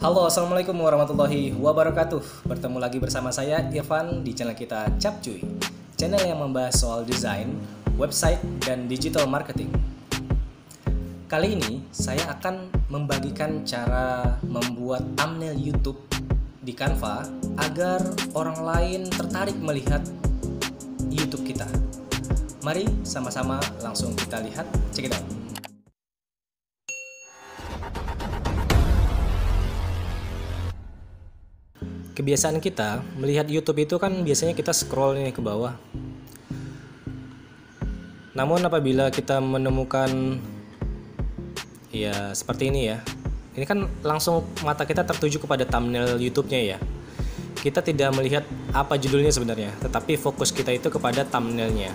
Halo, assalamualaikum warahmatullahi wabarakatuh. Bertemu lagi bersama saya Irfan di channel kita Capcuy, channel yang membahas soal desain, website, dan digital marketing. Kali ini saya akan membagikan cara membuat thumbnail YouTube di Canva agar orang lain tertarik melihat YouTube kita. Mari sama-sama langsung kita lihat, check it out. Kebiasaan kita melihat YouTube itu kan biasanya kita scroll nih ke bawah. Namun apabila kita menemukan ya seperti ini ya, ini kan langsung mata kita tertuju kepada thumbnail YouTube-nya ya. Kita tidak melihat apa judulnya sebenarnya, tetapi fokus kita itu kepada thumbnailnya.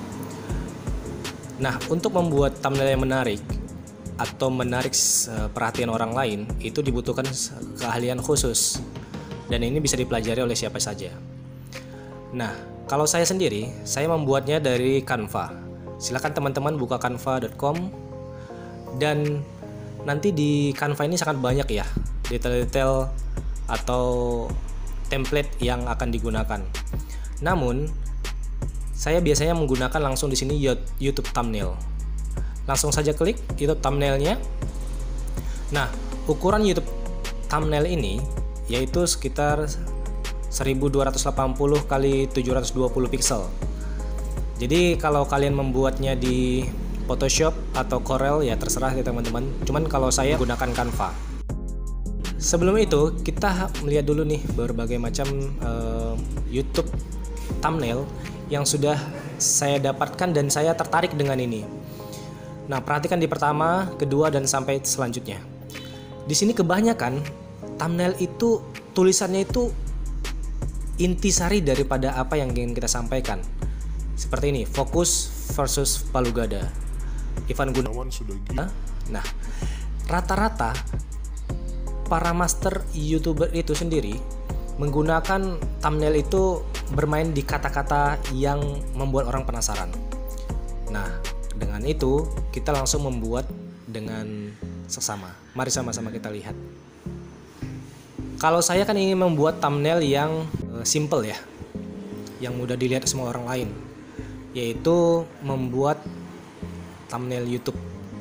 Nah, untuk membuat thumbnail yang menarik atau menarik perhatian orang lain itu dibutuhkan keahlian khusus. Dan ini bisa dipelajari oleh siapa saja. Nah, kalau saya sendiri, saya membuatnya dari Canva. Silakan teman-teman buka canva.com. Dan nanti di Canva ini sangat banyak ya detail-detail atau template yang akan digunakan. Namun, saya biasanya menggunakan langsung di sini YouTube thumbnail. Langsung saja klik YouTube thumbnailnya. Nah, ukuran YouTube thumbnail ini yaitu sekitar 1280 x 720 pixel. Jadi kalau kalian membuatnya di Photoshop atau Corel ya terserah ya teman-teman. Cuman kalau saya gunakan Canva. Sebelum itu kita melihat dulu nih berbagai macam YouTube thumbnail yang sudah saya dapatkan dan saya tertarik dengan ini. Nah, perhatikan di pertama, kedua, dan sampai selanjutnya. Di sini kebanyakan thumbnail itu tulisannya itu intisari daripada apa yang ingin kita sampaikan. Seperti ini, fokus versus palu gada. Ivan Gunawan sudah gila. Nah, rata-rata para master YouTuber itu sendiri menggunakan thumbnail itu bermain di kata-kata yang membuat orang penasaran. Nah, dengan itu kita langsung membuat dengan seksama. Mari sama-sama kita lihat. Kalau saya kan ingin membuat thumbnail yang simple ya, yang mudah dilihat semua orang lain, yaitu membuat thumbnail YouTube.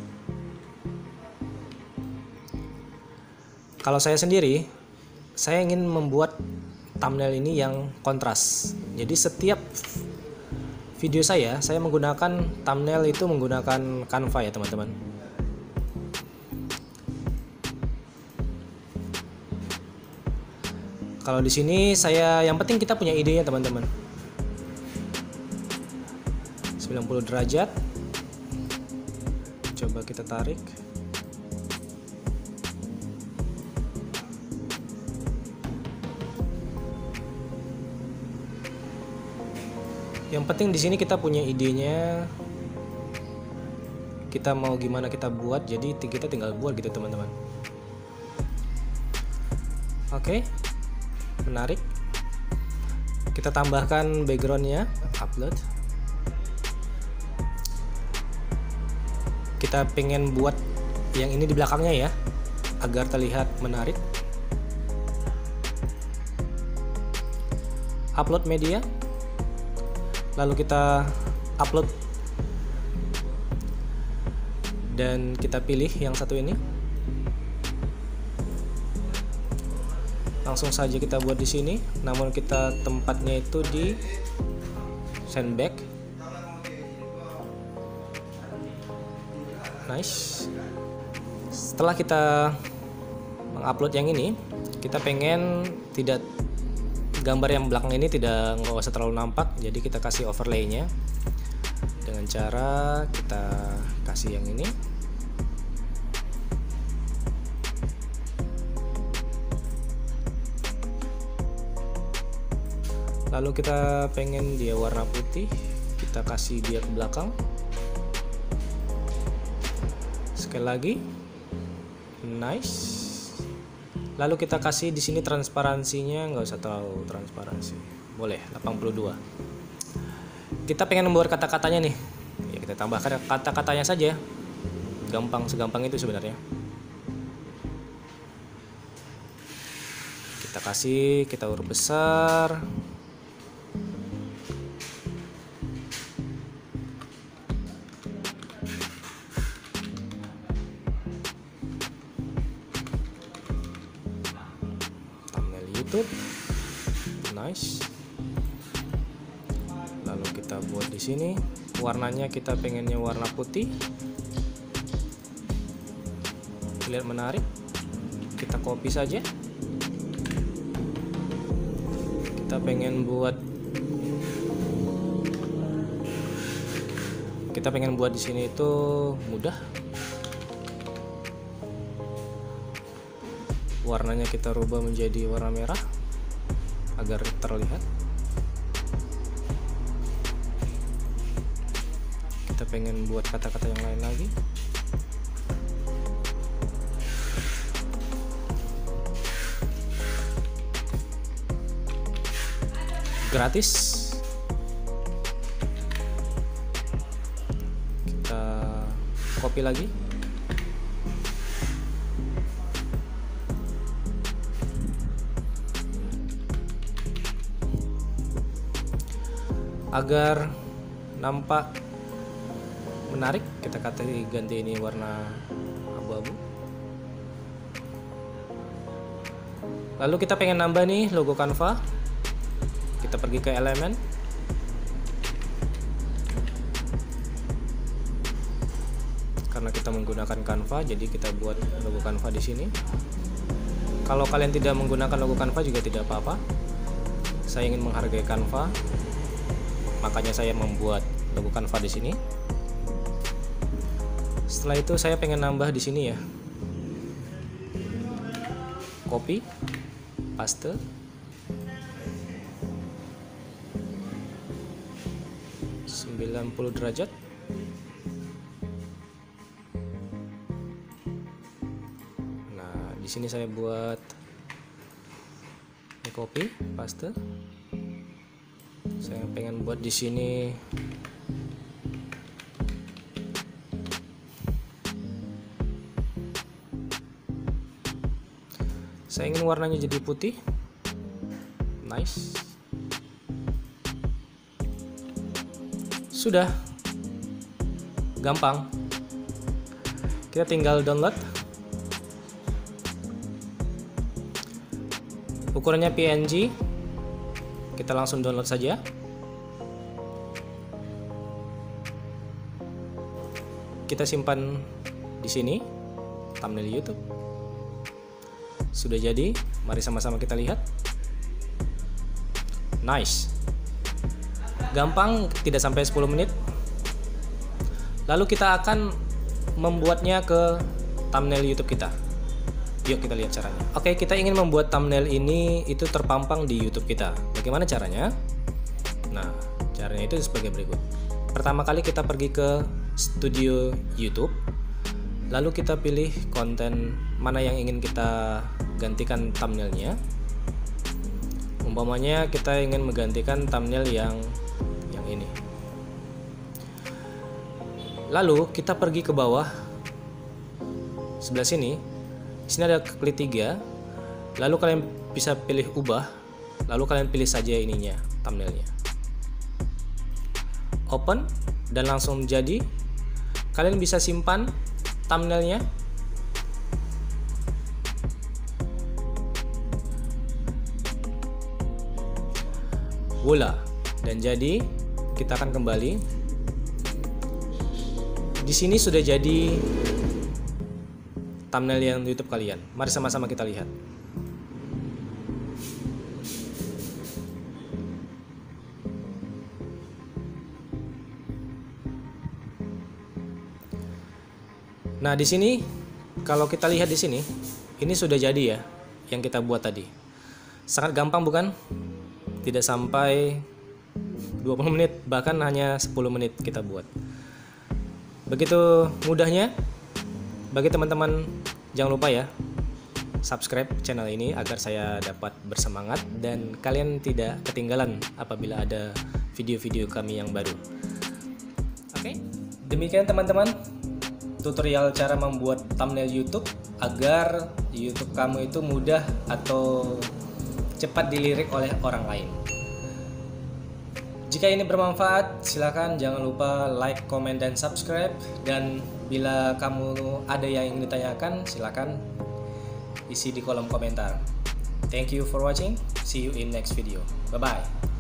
Kalau saya sendiri, saya ingin membuat thumbnail ini yang kontras. Jadi setiap video saya menggunakan thumbnail itu menggunakan Canva ya teman-teman. Kalau di sini saya yang penting kita punya idenya teman-teman. 90 derajat. Coba kita tarik. Yang penting di sini kita punya idenya. Kita mau gimana kita buat, jadi kita tinggal buat gitu teman-teman. Oke. Menarik. Kita tambahkan backgroundnya, upload. Kita pengen buat yang ini di belakangnya ya, agar terlihat menarik. Upload media. Lalu kita upload. Dan kita pilih yang satu ini. Langsung saja kita buat di sini, namun kita tempatnya itu di send back. Nice. Setelah kita mengupload yang ini, kita pengen tidak gambar yang belakang ini nggak usah terlalu nampak, jadi kita kasih overlay-nya dengan cara kita kasih yang ini. Lalu kita pengen dia warna putih, kita kasih dia ke belakang. Sekali lagi, nice. Lalu kita kasih di sini transparansinya nggak usah terlalu transparansi, boleh 82. Kita pengen membuat kata-katanya nih, ya kita tambahkan kata-katanya saja. Gampang, segampang itu sebenarnya. kita urut besar. Thumbnail YouTube. Nice. Lalu kita buat di sini. Warnanya kita pengennya warna putih. Lihat menarik. Kita copy saja. Kita pengen buat di sini itu mudah. Warnanya kita rubah menjadi warna merah agar terlihat. Kita pengen buat kata-kata yang lain lagi. Gratis. Kita copy lagi. Agar nampak menarik, kita ganti ini warna abu-abu. Lalu kita pengen nambah nih logo Canva. Kita pergi ke elemen. Karena kita menggunakan Canva, jadi kita buat logo Canva di sini. Kalau kalian tidak menggunakan logo Canva juga tidak apa-apa. Saya ingin menghargai Canva, makanya saya membuat logo Canva di sini. Setelah itu saya pengen nambah di sini ya. Copy, paste. derajat. Nah, di sini saya buat copy, paste. Saya pengen buat di sini saya ingin warnanya jadi putih. Nice. Sudah. Gampang. Kita tinggal download. Ukurannya PNG. Kita langsung download saja. Kita simpan di sini thumbnail YouTube. Sudah jadi, mari sama-sama kita lihat. Nice. Gampang, tidak sampai 10 menit. Lalu kita akan membuatnya ke thumbnail YouTube kita. Yuk kita lihat caranya. Oke, kita ingin membuat thumbnail ini itu terpampang di YouTube kita. Bagaimana caranya? Nah, caranya itu sebagai berikut. Pertama kali kita pergi ke studio YouTube. Lalu kita pilih konten mana yang ingin kita gantikan thumbnailnya. Umpamanya kita ingin menggantikan thumbnail yang ini. Lalu kita pergi ke bawah sebelah sini. Di sini ada klik 3. Lalu kalian bisa pilih ubah. Lalu kalian pilih saja ininya, thumbnailnya. Open dan langsung jadi. Kalian bisa simpan thumbnailnya. Voila. Dan jadi kita akan kembali. Di sini sudah jadi thumbnail yang YouTube kalian. Mari sama-sama kita lihat. Nah, di sini kalau kita lihat di sini, ini sudah jadi ya yang kita buat tadi. Sangat gampang bukan? Tidak sampai 20 menit, bahkan hanya 10 menit kita buat. Begitu mudahnya. Bagi teman-teman, jangan lupa ya subscribe channel ini agar saya dapat bersemangat dan kalian tidak ketinggalan apabila ada video-video kami yang baru. Oke, demikian teman-teman tutorial cara membuat thumbnail YouTube agar YouTube kamu itu mudah atau cepat dilirik oleh orang lain. Jika ini bermanfaat, silakan jangan lupa like, comment, dan subscribe. Dan bila kamu ada yang ingin ditanyakan, silakan isi di kolom komentar. Thank you for watching. See you in next video. Bye-bye.